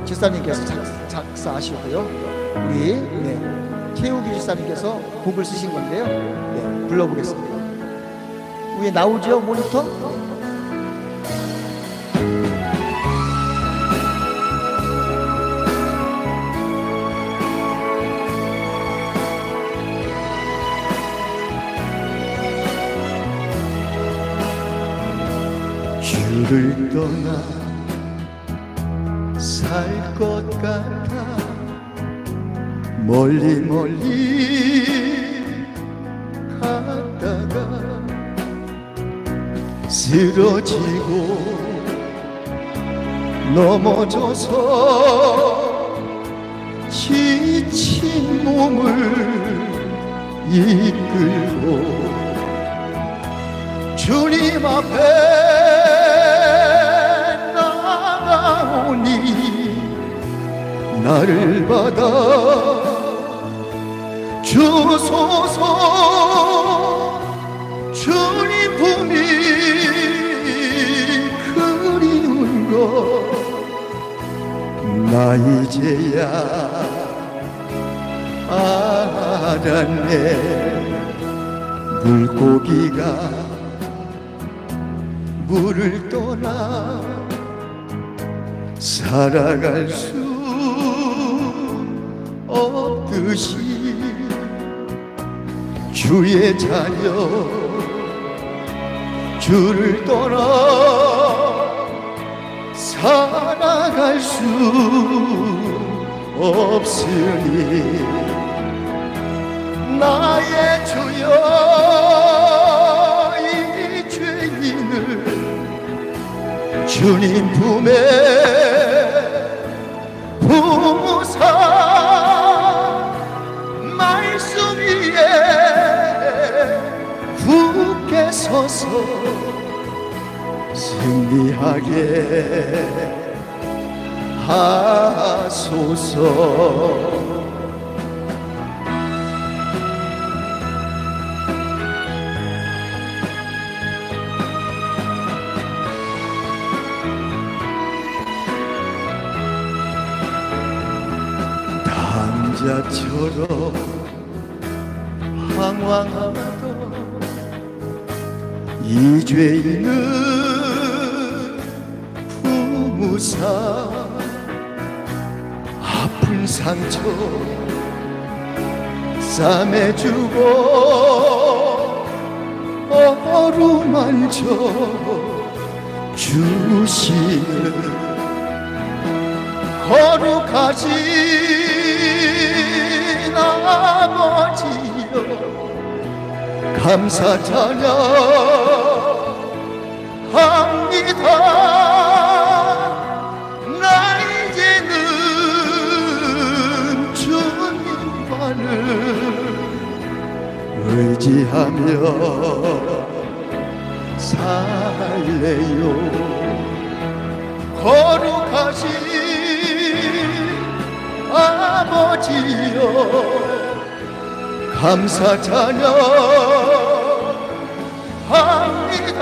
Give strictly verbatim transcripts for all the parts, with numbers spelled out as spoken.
집사님께서 작, 작사하시고요. 우리 네, 최우기 집사님께서 곡을 쓰신 건데요. 네, 불러보겠습니다. 위에 나오죠, 모니터? 주를 떠나 살 것 같아 멀리 멀리 갔다가 쓰러지고 넘어져서 지친 몸을 이끌고 주님 앞에 나를 받아 주소서. 주님 품이 그리운 것 나 이제야 알았네. 물고기가 물을 떠나 살아갈 수 없듯이 주의 자녀 주를 떠나 살아갈 수 없으니 나의 주여 이 죄인을 주님 품에 부사 말씀 위에 굳게 서서 승리하게 하소서. 남자처럼 방황하던 이 죄인은 부무사 아픈 상처 싸매주고 어루만져 주시는 거룩하지 아버지여 감사 찬양합니다. 나 이제는 주님만을 의지하며 살래요. 거룩하신 아버지여 감사 찬양합니다.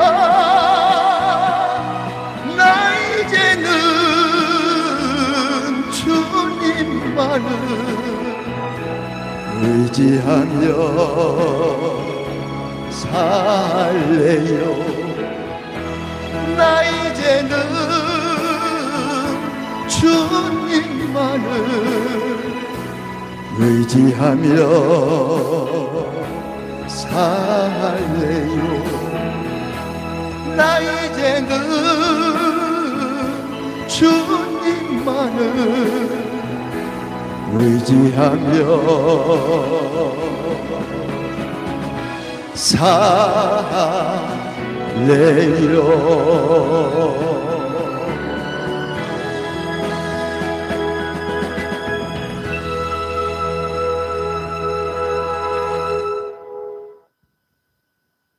나 이제는 주님만을 의지하며 살래요. 나 이제는 주님만을 의지하며 살래요. 나 이제는 주님만을 의지하며 살래요.